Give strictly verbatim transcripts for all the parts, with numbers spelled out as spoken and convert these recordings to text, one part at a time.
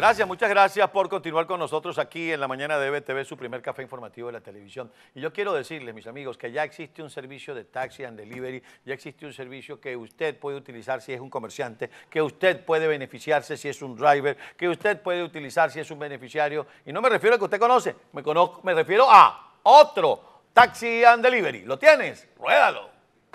Gracias, muchas gracias por continuar con nosotros aquí en la mañana de E B T V, su primer café informativo de la televisión. Y yo quiero decirles, mis amigos, que ya existe un servicio de taxi and delivery, ya existe un servicio que usted puede utilizar si es un comerciante, que usted puede beneficiarse si es un driver, que usted puede utilizar si es un beneficiario. Y no me refiero a que usted conoce, me, conozco, me refiero a otro taxi and delivery. ¿Lo tienes? Ruédalo.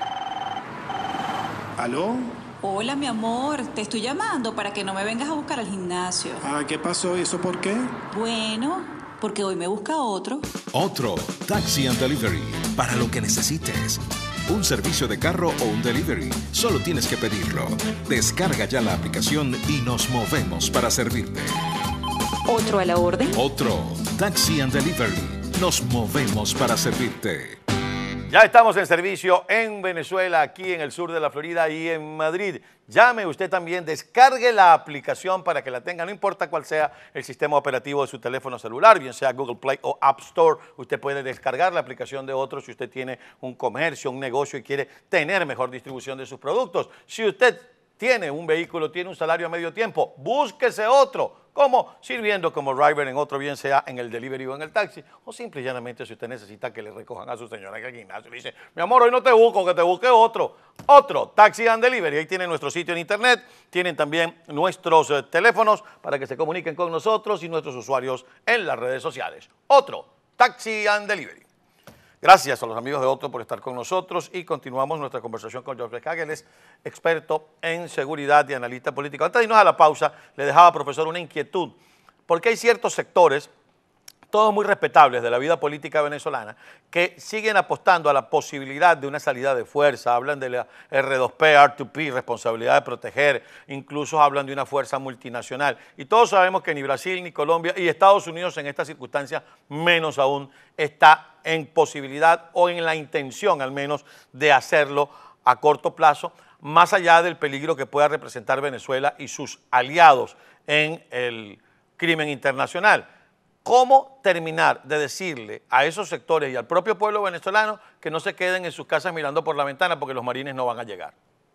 ¿Aló? Hola, mi amor, te estoy llamando para que no me vengas a buscar al gimnasio. Ah, ¿qué pasó? ¿Eso por qué? Bueno, porque hoy me busca otro. Otro Taxi and Delivery, para lo que necesites. Un servicio de carro o un delivery, solo tienes que pedirlo. Descarga ya la aplicación y nos movemos para servirte. ¿Otro a la orden? Otro Taxi and Delivery, nos movemos para servirte. Ya estamos en servicio en Venezuela, aquí en el sur de la Florida y en Madrid. Llame usted también, descargue la aplicación para que la tenga, no importa cuál sea el sistema operativo de su teléfono celular, bien sea Google Play o App Store. Usted puede descargar la aplicación de otro si usted tiene un comercio, un negocio y quiere tener mejor distribución de sus productos. Si usted tiene un vehículo, tiene un salario a medio tiempo, búsquese otro. Como sirviendo como driver en otro, bien sea en el delivery o en el taxi, o simple y llanamente si usted necesita que le recojan a su señora en el gimnasio y le dice, mi amor, hoy no te busco, que te busque otro, otro Taxi and Delivery. Ahí tienen nuestro sitio en internet, tienen también nuestros eh, teléfonos para que se comuniquen con nosotros y nuestros usuarios en las redes sociales. Otro Taxi and Delivery. Gracias a los amigos de Otro por estar con nosotros y continuamos nuestra conversación con George Hagel, es experto en seguridad y analista político. Antes de irnos a la pausa, le dejaba, profesor, una inquietud, porque hay ciertos sectores, todos muy respetables de la vida política venezolana, que siguen apostando a la posibilidad de una salida de fuerza, hablan de la R dos P, R dos P, responsabilidad de proteger, incluso hablan de una fuerza multinacional. Y todos sabemos que ni Brasil, ni Colombia, y Estados Unidos en estas circunstancias, menos aún, está en posibilidad o en la intención al menos de hacerlo a corto plazo, más allá del peligro que pueda representar Venezuela y sus aliados en el crimen internacional. ¿Cómo terminar de decirle a esos sectores y al propio pueblo venezolano que no se queden en sus casas mirando por la ventana porque los marines no van a llegar?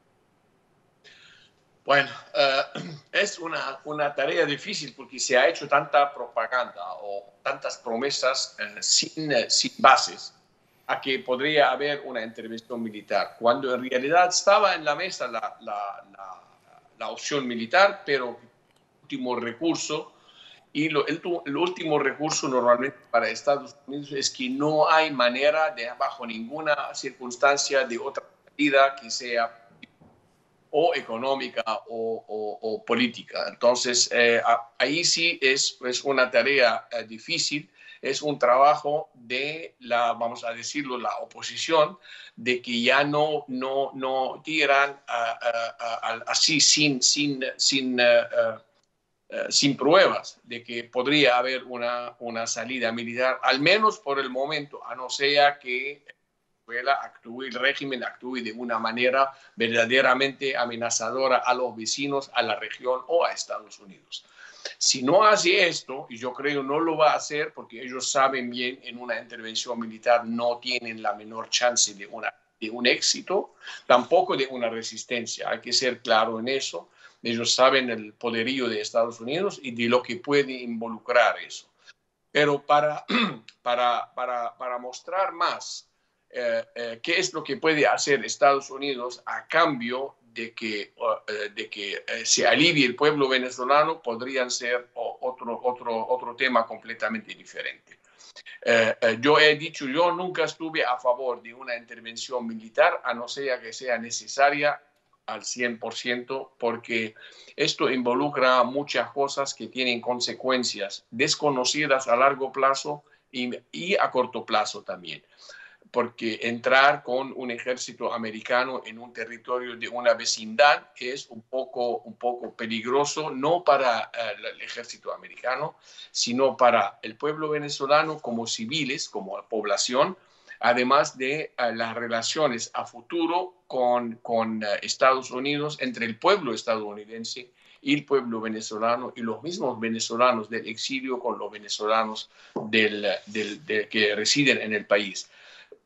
Bueno, uh, es una, una tarea difícil porque se ha hecho tanta propaganda o tantas promesas uh, sin, uh, sin bases a que podría haber una intervención militar, cuando en realidad estaba en la mesa la, la, la, la opción militar, pero último recurso. Y lo, el, el último recurso normalmente para Estados Unidos es que no hay manera de, bajo ninguna circunstancia, de otra salida que sea o económica o, o, o política. Entonces, eh, ahí sí es, es una tarea eh, difícil, es un trabajo de la, vamos a decirlo, la oposición, de que ya no, no, no tiran uh, uh, uh, así sin, sin, sin uh, uh, Uh, sin pruebas de que podría haber una, una salida militar, al menos por el momento, a no ser que Venezuela actúe, el régimen actúe de una manera verdaderamente amenazadora a los vecinos, a la región o a Estados Unidos. Si no hace esto, y yo creo no lo va a hacer porque ellos saben bien en una intervención militar no tienen la menor chance de, una, de un éxito, tampoco de una resistencia, hay que ser claro en eso. Ellos saben el poderío de Estados Unidos y de lo que puede involucrar eso. Pero para, para, para, para mostrar más eh, eh, qué es lo que puede hacer Estados Unidos a cambio de que, uh, de que eh, se alivie el pueblo venezolano, podrían ser otro, otro, otro tema completamente diferente. Eh, eh, yo he dicho, yo nunca estuve a favor de una intervención militar, a no ser que sea necesaria al cien por ciento, porque esto involucra muchas cosas que tienen consecuencias desconocidas a largo plazo y, y a corto plazo también. Porque entrar con un ejército americano en un territorio de una vecindad es un poco, un poco peligroso, no para uh, el ejército americano, sino para el pueblo venezolano como civiles, como población, además de uh, las relaciones a futuro con, con uh, Estados Unidos, entre el pueblo estadounidense y el pueblo venezolano y los mismos venezolanos del exilio con los venezolanos del, del, del, que residen en el país.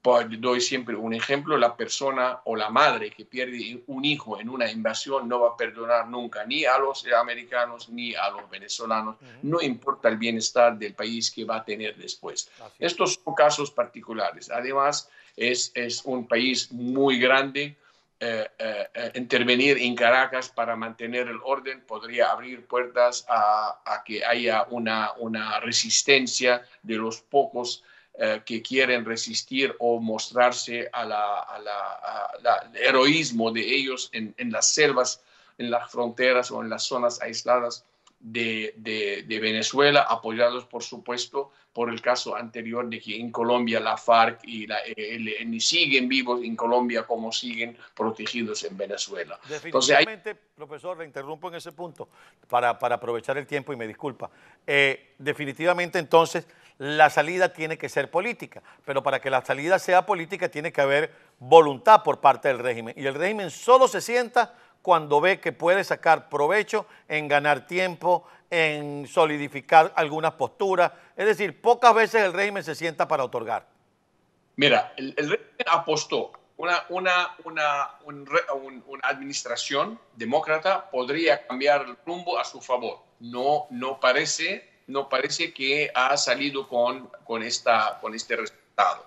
doy siempre un ejemplo, la persona o la madre que pierde un hijo en una invasión no va a perdonar nunca ni a los americanos ni a los venezolanos, uh-huh. no importa el bienestar del país que va a tener después. Estos son casos particulares. Además, es, es un país muy grande. Eh, eh, eh, intervenir en Caracas para mantener el orden podría abrir puertas a, a que haya una, una resistencia de los pocos eh, que quieren resistir o mostrarse a la, a la, a la, al heroísmo de ellos en, en las selvas, en las fronteras o en las zonas aisladas de, de, de Venezuela, apoyados por supuesto por el caso anterior de que en Colombia la FARC y la E L N siguen vivos en Colombia como siguen protegidos en Venezuela. Definitivamente, Entonces, hay... profesor, le interrumpo en ese punto para, para aprovechar el tiempo y me disculpa. Eh, definitivamente entonces la salida tiene que ser política, pero para que la salida sea política tiene que haber voluntad por parte del régimen y el régimen solo se sienta cuando ve que puede sacar provecho en ganar tiempo, en solidificar algunas posturas. Es decir, pocas veces el régimen se sienta para otorgar. Mira, el, el régimen apostó. Una, una, una, un, un, una administración demócrata podría cambiar el rumbo a su favor. No, no, parece, no parece que ha salido con, con, esta, con este resultado.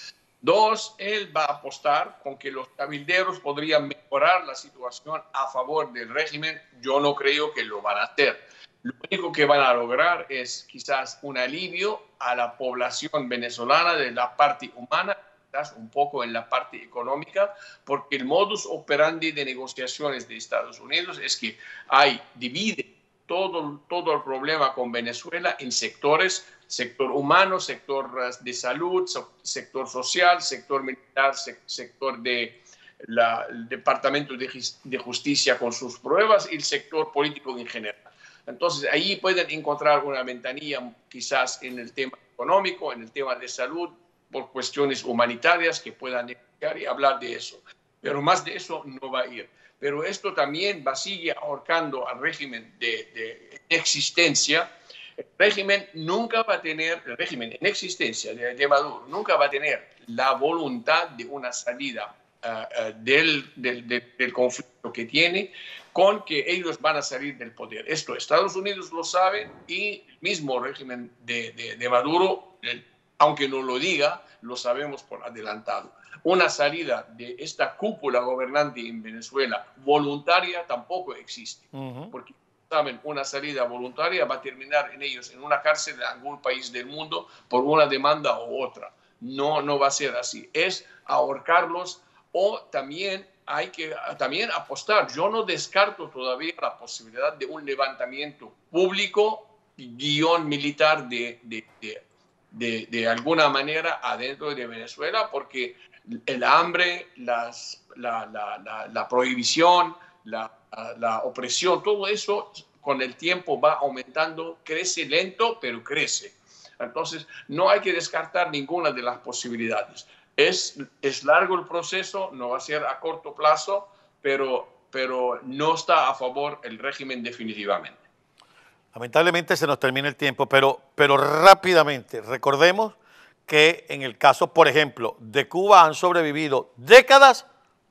Dos, él va a apostar con que los cabilderos podrían mejorar la situación a favor del régimen. Yo no creo que lo van a hacer. Lo único que van a lograr es quizás un alivio a la población venezolana de la parte humana, quizás un poco en la parte económica, porque el modus operandi de negociaciones de Estados Unidos es que hay, divide todo, todo el problema con Venezuela en sectores, sector humano, sector de salud, sector social, sector militar, sector de la, el Departamento de, de Justicia con sus pruebas y el sector político en general. Entonces, ahí pueden encontrar una ventanilla quizás en el tema económico, en el tema de salud, por cuestiones humanitarias que puedan negociar y hablar de eso. Pero más de eso no va a ir. Pero esto también va a seguir ahorcando al régimen de, de existencia. El régimen nunca va a tener, el régimen en existencia de, de Maduro, nunca va a tener la voluntad de una salida uh, uh, del, del, del, del conflicto que tiene, con que ellos van a salir del poder. Esto Estados Unidos lo sabe y el mismo régimen de, de, de Maduro, el, aunque no lo diga, lo sabemos por adelantado. Una salida de esta cúpula gobernante en Venezuela voluntaria tampoco existe, uh-huh. porque saben, una salida voluntaria va a terminar en ellos en una cárcel de algún país del mundo por una demanda u otra. No, no va a ser así. Es ahorcarlos o también hay que también apostar. Yo no descarto todavía la posibilidad de un levantamiento público, guión militar de, de, de, de, de alguna manera adentro de Venezuela, porque el hambre, las, la, la, la, la prohibición, la, la opresión, todo eso con el tiempo va aumentando, crece lento, pero crece. Entonces, no hay que descartar ninguna de las posibilidades. Es, es largo el proceso, no va a ser a corto plazo, pero, pero no está a favor el régimen definitivamente. Lamentablemente se nos termina el tiempo, pero, pero rápidamente, recordemos que en el caso, por ejemplo, de Cuba han sobrevivido décadas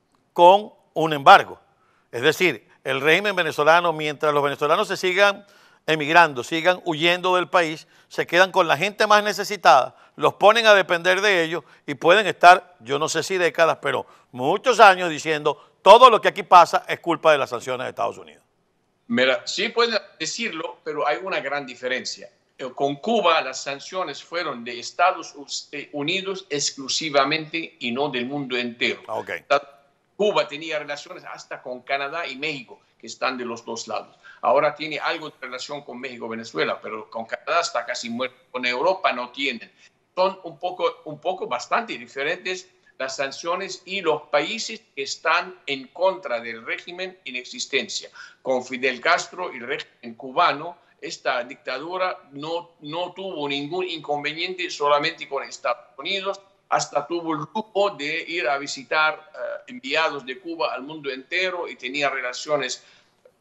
con un embargo. Es decir, el régimen venezolano, mientras los venezolanos se sigan emigrando, sigan huyendo del país, se quedan con la gente más necesitada, los ponen a depender de ellos y pueden estar, yo no sé si décadas, pero muchos años diciendo todo lo que aquí pasa es culpa de las sanciones de Estados Unidos. Mira, sí pueden decirlo, pero hay una gran diferencia. Con Cuba las sanciones fueron de Estados Unidos exclusivamente y no del mundo entero. Okay. Cuba tenía relaciones hasta con Canadá y México, que están de los dos lados. Ahora tiene algo de relación con México, Venezuela, pero con Canadá está casi muerto. Con Europa no tienen. Son un poco, un poco bastante diferentes las sanciones y los países que están en contra del régimen en existencia. Con Fidel Castro y el régimen cubano, esta dictadura no, no tuvo ningún inconveniente solamente con Estados Unidos, hasta tuvo el lujo de ir a visitar uh, enviados de Cuba al mundo entero y tenía relaciones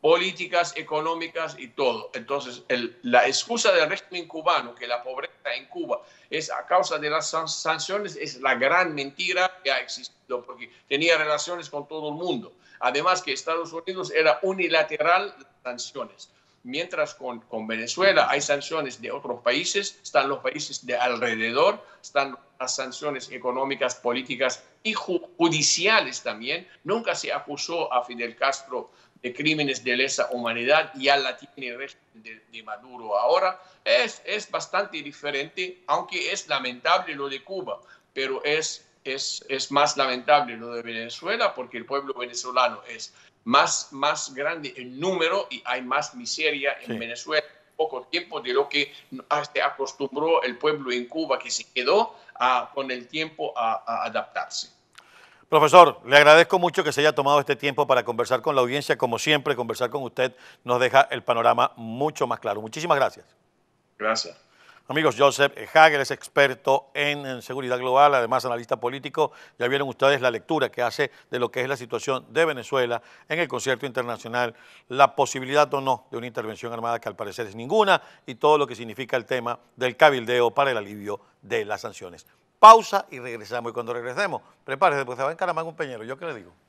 políticas, económicas y todo. Entonces, el, la excusa del régimen cubano, que la pobreza en Cuba es a causa de las sanciones, es la gran mentira que ha existido, porque tenía relaciones con todo el mundo. Además que Estados Unidos era unilateral las sanciones. Mientras con, con Venezuela hay sanciones de otros países, están los países de alrededor, están las sanciones económicas, políticas y judiciales también. Nunca se acusó a Fidel Castro de crímenes de lesa humanidad, ya la tiene el régimen de, de Maduro ahora. Es, es bastante diferente, aunque es lamentable lo de Cuba, pero es, es, es más lamentable lo de Venezuela porque el pueblo venezolano es más, más grande en número y hay más miseria en sí. Venezuela en poco tiempo de lo que se acostumbró el pueblo en Cuba, que se quedó a, con el tiempo a, a adaptarse. Profesor, le agradezco mucho que se haya tomado este tiempo para conversar con la audiencia. Como siempre, conversar con usted nos deja el panorama mucho más claro. Muchísimas gracias. Gracias. Amigos, Joseph Hagel es experto en seguridad global, además analista político. Ya vieron ustedes la lectura que hace de lo que es la situación de Venezuela en el concierto internacional, la posibilidad o no de una intervención armada, que al parecer es ninguna, y todo lo que significa el tema del cabildeo para el alivio de las sanciones. Pausa y regresamos. Y cuando regresemos, prepárese, porque se va a encaramar un peñero. ¿Yo qué le digo?